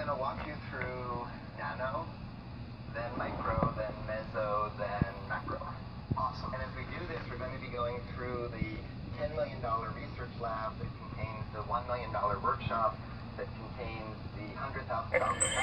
going to walk you through nano, then micro, then meso, then macro. Awesome. And as we do this, we're going to be going through the $10 million research lab that contains the $1 million workshop that contains the $100,000